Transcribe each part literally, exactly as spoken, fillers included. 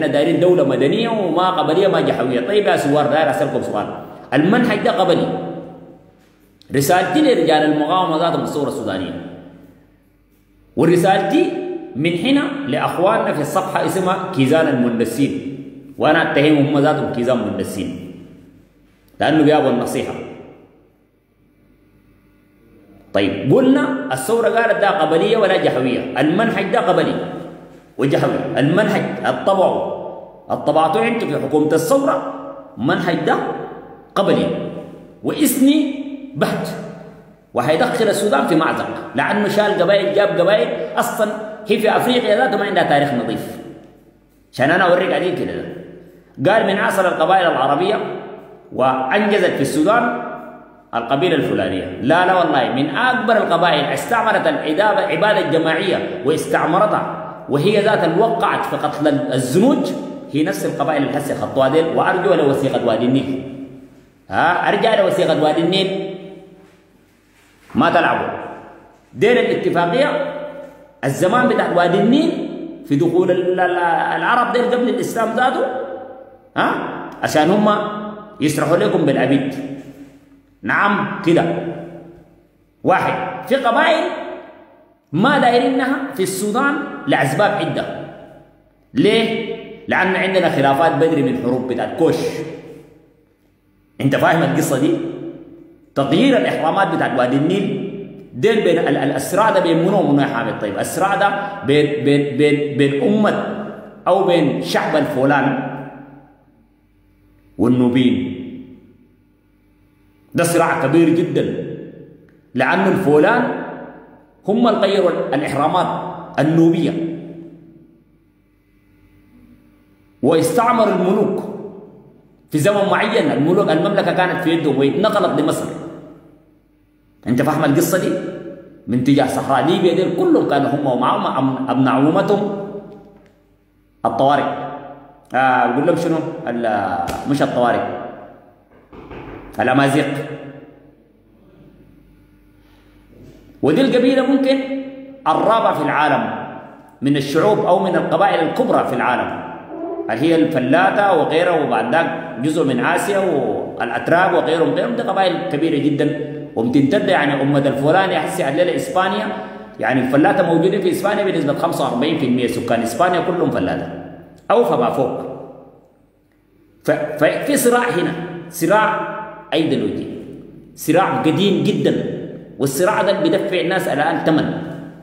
دايرين دولة مدنية وما قبلية ما جحوية. طيب يا سوار داير أسألكم سؤال، المنهج ده قبلي، رسالتي لرجال المقاومة ذاتهم الثورة السودانية، ورسالتي من هنا لأخواننا في الصفحة اسمها كيزان المندسين، وأنا أتهمهم هم ذاتهم كيزان مندسين لأنه بيابوا النصيحة. طيب قلنا الثورة قالت ده قبلية ولا جحوية، المنهج ده قبلي وجحوي، المنهج الطبع الطبعتوا انتوا في حكومة الثورة منهج ده قبلي وإثني بهت، وهيدخل السودان في معزق لأنه شال قبائل جاب قبائل أصلا هي في أفريقيا ذاتها ما عندها تاريخ نظيف. عشان أنا أوريك عليه كده ده. قال من عصر القبائل العربية وأنجزت في السودان القبيلة الفلانية، لا لا والله من أكبر القبائل استعمرت العبادة الجماعية واستعمرتها وهي ذات الوقعت في قتل الزنوج، هي نفس القبائل اللي هسه خطوها ديل. وأرجو لوثيقة وادي النيل، ها أرجع لوثيقة وادي النيل ما تلعبوا ديل الاتفاقية الزمان بتاع وادي النيل في دخول العرب ديل قبل الإسلام ذاته، ها عشان هم يسرحوا لكم بالعبيد. نعم كده. واحد في قبائل ما دايرينها في السودان لأسباب عدة. ليه؟ لأن عندنا خلافات بدري من حروب بتاعت كوش. أنت فاهم القصة دي؟ تغيير الإحرامات بتاعت وادي النيل دين بين الصراع ده بين منو ومنو يا حامد؟ طيب الصراع ده بين بين بين بين أمة أو بين شعب الفولان والنوبين. ده صراع كبير جدا لأن الفولان هم اللي غيروا الإحرامات النوبية واستعمروا الملوك في زمن معين. الملوك المملكة كانت في يدهم واتنقلت لمصر. أنت فاهم القصة دي؟ من تجاه صحراء ليبيا دي كلهم كانوا هم ومعهم أبناء عمومتهم الطوارق. آه بقول لهم شنو؟ مش الطوارق، الأمازيغ. ودي القبيلة ممكن الرابعة في العالم من الشعوب أو من القبائل الكبرى في العالم، اللي هي الفلاتة وغيرها، وبعد ذاك جزء من آسيا والأتراك وغيرهم غيرهم. دي قبائل كبيرة جدا ومتمتدة. يعني أمة الفولان يحسي عليها إسبانيا، يعني الفلاتة موجودين في إسبانيا بنسبة خمسة وأربعين بالمئة سكان إسبانيا كلهم فلاتة أو فما فوق. ففي صراع هنا، صراع أيديولوجي، صراع قديم جدا، والصراع ده بدفع الناس الآن ثمن.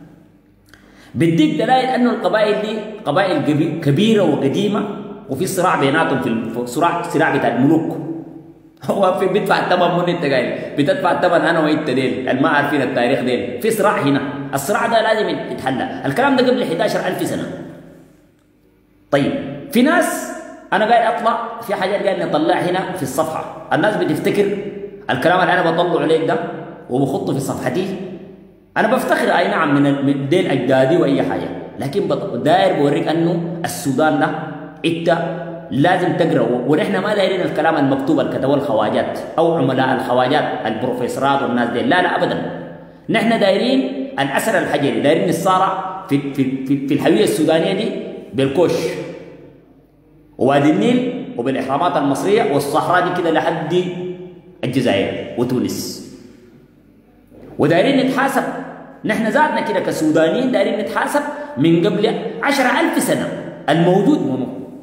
بديك دلائل أنه القبائل دي قبائل كبيرة وقديمة وفي صراع بيناتهم، في صراع صراع بتاع الملوك. هو في بيدفع الثمن من انت قايل بتدفع الثمن انا وانت ديل اللي ما عارفين التاريخ ديل. في صراع هنا، الصراع ده لازم يتحلى. الكلام ده قبل إحدى عشرة ألف سنة. طيب في ناس انا قاعد اطلع في حاجات قاعد نطلع هنا في الصفحه، الناس بتفتكر الكلام اللي انا بطلعه عليك ده وبخطه في صفحتي. انا بفتخر اي نعم من دين اجدادي واي حاجه، لكن داير بوريك انه السودان ده انت لازم تقرا. ونحن ما دايرين الكلام المكتوب اللي كتبوه الخواجات او عملاء الخواجات البروفيسورات والناس دي، لا لا ابدا. نحن دايرين الأثر الحجري، دايرين نتصارع في في في, في الهويه السودانيه دي بالكوش ووادي النيل وبالاحرامات المصريه والصحراء دي كده لحد الجزائر وتونس. ودايرين نتحاسب نحن ذاتنا كده كسودانيين، دايرين نتحاسب من قبل عشرة ألف سنة الموجود منه.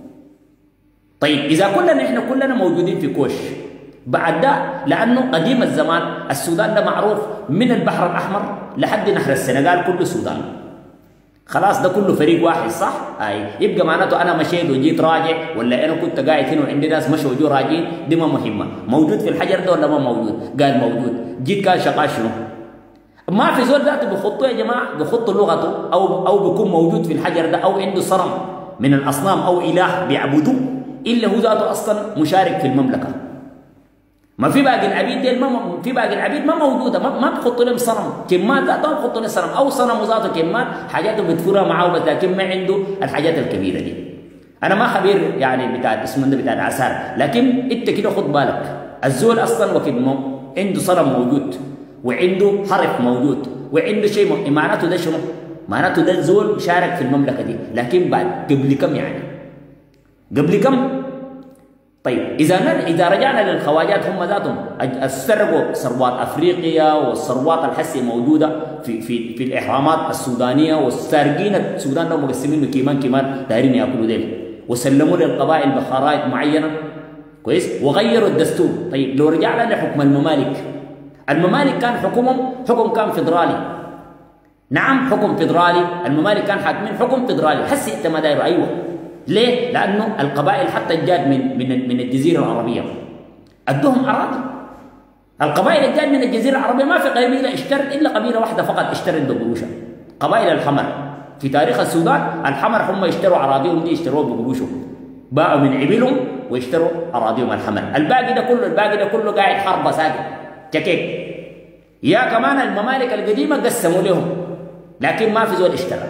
طيب إذا كلنا نحن كلنا موجودين في كوش بعد ده، لأنه قديم الزمان السودان ده معروف من البحر الأحمر لحد نهر السنغال كله سودان. خلاص ده كله فريق واحد صح؟ أي يبقى معناته أنا مشيت وجيت راجع، ولا أنا كنت قاعد هنا وعندي ناس مشوا وجوا راجعين، دي ما مهمة. موجود في الحجر ده ولا ما موجود؟ قال موجود. جيت كان شقاش شنو؟ ما في زول ذاته بخطه يا جماعة، بخط لغته أو أو بيكون موجود في الحجر ده أو عنده صنم من الأصنام أو إله بيعبدوه إلا هو ذاته أصلا مشارك في المملكة. ما في باقي العبيد ديل، ما في باقي العبيد ما موجوده، ما, ما بخط لهم صنم، كمان ذاته بخط لهم صنم او صنم ذاته كمان حاجاته بتفورها معاه بس، لكن ما عنده الحاجات الكبيره دي. انا ما خبير يعني بتاع اسمه ده بتاع العسار، لكن انت كده خد بالك الزول اصلا وقت عنده صنم موجود وعنده حرف موجود وعنده شيء، معناته ده شنو؟ معناته ده زول شارك في المملكه دي، لكن بعد قبل كم يعني؟ قبل كم؟ طيب إذا إذا رجعنا للخواجات هم ذاتهم سرقوا ثروات أفريقيا والثروات الحسي موجودة في في في الإحرامات السودانية، والسارقين السودان لو مقسمينه كيمان كيمان دايرين ياكلوا ديل، وسلموا للقبائل بخرائط معينة كويس، وغيروا الدستور. طيب لو رجعنا لحكم الممالك، الممالك كان حكمهم حكم كان فيدرالي. نعم حكم فيدرالي، الممالك كان حاكمين حكم فيدرالي. حسي انت ما دايره. ايوه ليه؟ لانه القبائل حتى الجاد من من من الجزيره العربيه ادوهم اراضي. القبائل الجاد من الجزيره العربيه ما في قبيله اشترت الا قبيله واحده فقط اشترت بقروشها، قبائل الحمر. في تاريخ السودان الحمر هم يشتروا اراضيهم دي يشتروها بقروشهم، باعوا من عبيلهم ويشتروا اراضيهم الحمر. الباقي ده كله الباقي ده كله قاعد حربه ساكت كيك. يا كمان الممالك القديمه قسموا لهم لكن ما في زول اشترى.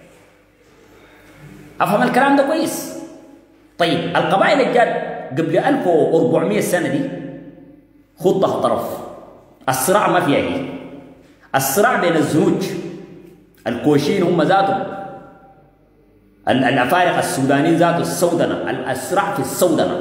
افهم الكلام ده كويس؟ طيب القبائل الجاد قبل ألف وأربعمائة سنه دي خطها طرف، الصراع ما فيها هي. الصراع بين الزنوج الكوشين هم ذاتهم، الافارقه السودانيين ذاته السودنه، الصراع في السودنه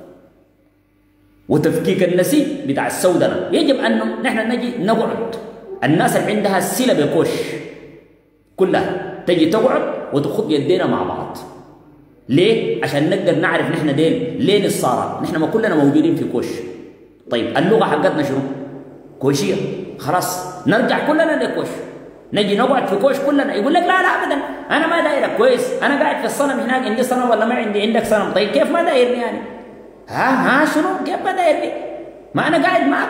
وتفكيك النسيج بتاع السودنه. يجب انه نحن نجي نقعد، الناس اللي عندها السله بكوش كلها تجي تقعد وتخط يدينا مع بعض. ليه؟ عشان نقدر نعرف نحن ديل ليه نصارى، نحن ما كلنا موجودين في كوش. طيب اللغه حقتنا شنو؟ كوشيه. خلاص نرجع كلنا لكوش، نجي نقعد في كوش كلنا. يقول لك لا لا ابدا انا ما دايرك كويس، انا قاعد في الصنم هناك، عندي صنم ولا ما عندي؟ عندك صنم. طيب كيف ما دايرني يعني؟ ها ها شنو؟ كيف ما دايرني؟ ما انا قاعد معك.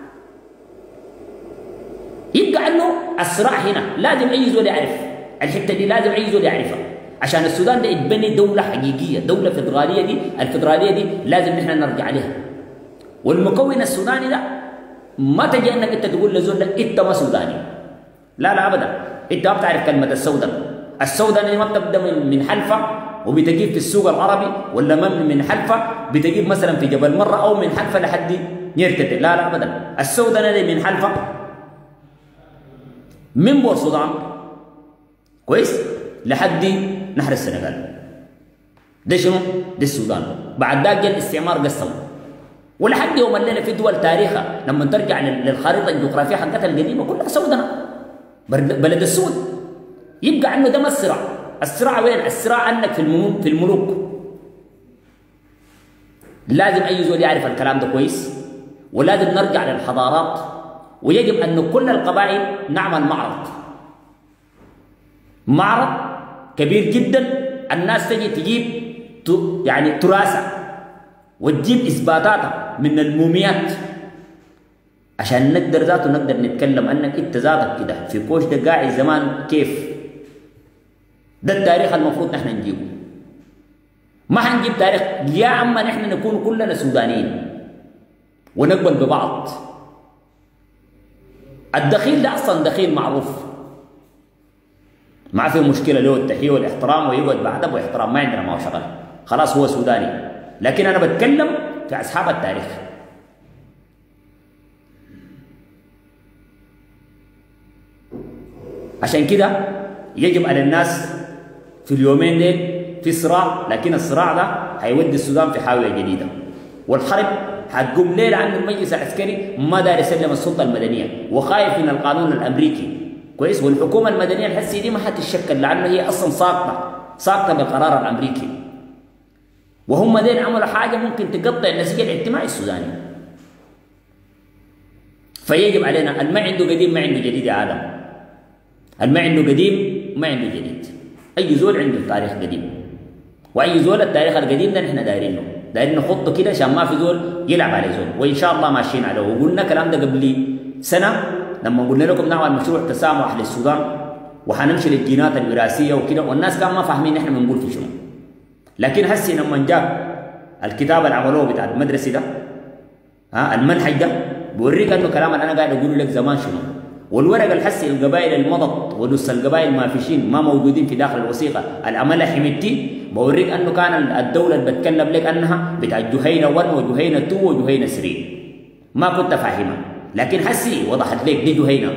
يبقى انه الصراع هنا لازم اي زول يعرف الحته دي، لازم اي زول يعرفها عشان السودان ده يتبني دوله حقيقيه، دوله فدراليه. دي الفدراليه دي لازم نحن نرجع لها. والمكون السوداني ده ما تجي انك انت تقول لزول ده انت ما سوداني، لا لا ابدا. انت ما بتعرف كلمه السودان. السودان ما بتبدا من من حلفه وبتجيب في السوق العربي، ولا من من حلفه بتجيب مثلا في جبل مره، او من حلفه لحد نيرتدي. لا لا ابدا. السودان دي من حلفه من بور السودان كويس لحد نهر السنغال. ده شنو؟ ده السودان. بعد ذاك جاء الاستعمار قسمه، ولحد يوم الليله في دول تاريخها لما ترجع للخريطه الجغرافيه حقتها القديمه كلها سودانه بلد السود. يبقى عنه ده ما الصراع. الصراع وين؟ الصراع عندك في الملوك في الملوك. لازم اي زول يعرف الكلام ده كويس، ولازم نرجع للحضارات، ويجب ان كل القبائل نعمل معرض معرض كبير جدا. الناس تجي تجيب يعني تراثها وتجيب اثباتاتها من الموميات عشان نقدر ذاته نقدر نتكلم انك انت ذاتك كده في كوش ده قاعد زمان كيف. ده التاريخ المفروض نحن نجيبه. ما حنجيب تاريخ يا اما نحن نكون كلنا سودانيين ونقبل ببعض. الدخيل ده اصلا دخيل معروف ما في مشكله له التحيه والاحترام ويقعد بأدب واحترام، ما عندنا ما هو شغل، خلاص هو سوداني. لكن انا بتكلم في اصحاب التاريخ. عشان كده يجب على الناس في اليومين دول في صراع، لكن الصراع ده هيودي السودان في حاويه جديده. والحرب حتقوم ليه؟ لان المجلس العسكري ما دار يسلم السلطه المدنيه وخايف من القانون الامريكي كويس. والحكومه المدنيه الحسي دي ما حتتشكل لانه هي اصلا ساقطه ساقطه بالقرار الامريكي. وهم دين عملوا حاجه ممكن تقطع النسيج الاجتماعي السوداني. فيجب علينا اللي ما عنده قديم ما عنده جديد يا عالم. اللي ما عنده قديم ما عنده جديد. اي زول عنده تاريخ قديم، واي زول التاريخ القديم ده نحن دايرينه دايرين نخطه كده عشان ما في زول يلعب عليه زول. وان شاء الله ماشيين عليه. وقلنا الكلام ده قبل سنه لما قلنا لكم نعمل مشروع تسامح للسودان وحنمشي للجينات الوراثيه وكده، والناس كانوا ما فاهمين نحن بنقول في شنو. لكن هسي لما جاب الكتاب اللي عملوه بتاع المدرسه ده ها المنهج ده بوريك انه كلام اللي انا قاعد اقوله لك زمان شنو. والورقه الحسي القبائل المضت ونص القبائل ما فيشين ما موجودين في داخل الوثيقه العملها حميدتي، بوريك انه كان الدوله اللي بتكلم لك انها بتاع جهينه واحد وجهينه اثنين وجهينه ثلاثة ما كنت فاهمها، لكن حسي وضحت لك دي جهينه.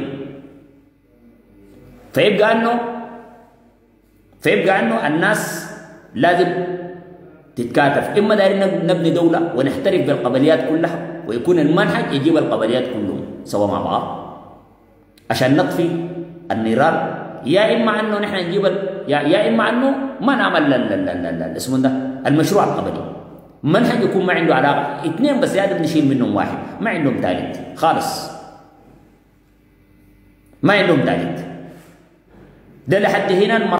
فيبقى انه فيبقى انه الناس لازم تتكاتف. إما دايرين نبني دولة ونحترف بالقبليات كلها ويكون المنهج يجيب القبليات كلهم سوا مع بعض عشان نطفي النيران، يا إما أنه نحن نجيب يا, يا إما أنه ما نعمل اسمه ده المشروع القبلي. منهج يكون ما عنده علاقة، اثنين بس هذا بنشيل منهم واحد، ما عندهم ثالث خالص، ما عندهم ثالث. ده لحد هنا